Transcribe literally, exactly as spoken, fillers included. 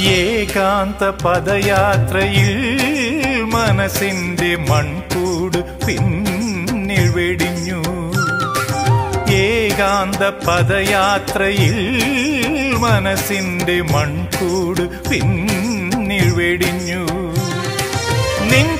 ഏകാന്ത പദയാത്രയിൽ മനസ്സിന്റെ മൺകൂട് പിന്നിൽ വെടിഞ്ഞു. ഏകാന്ത പദയാത്രയിൽ മനസ്സിന്റെ മൺകൂട് പിന്നിൽ വെടിഞ്ഞു. നിൻ